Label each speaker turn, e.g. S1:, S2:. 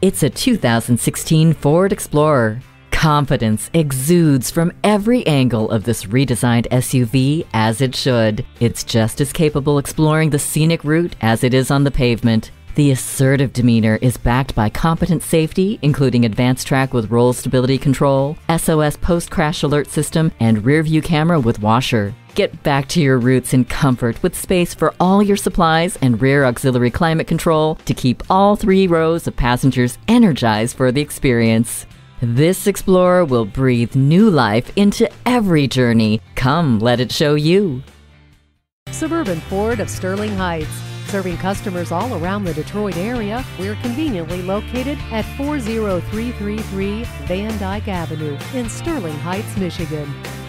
S1: It's a 2016 Ford Explorer. Confidence exudes from every angle of this redesigned SUV, as it should. It's just as capable exploring the scenic route as it is on the pavement. The assertive demeanor is backed by competent safety, including advanced track with roll stability control, SOS post-crash alert system, and rear-view camera with washer. Get back to your roots in comfort with space for all your supplies and rear auxiliary climate control to keep all 3 rows of passengers energized for the experience. This Explorer will breathe new life into every journey. Come, let it show you.
S2: Suburban Ford of Sterling Heights. Serving customers all around the Detroit area, we're conveniently located at 40333 Van Dyke Avenue in Sterling Heights, Michigan.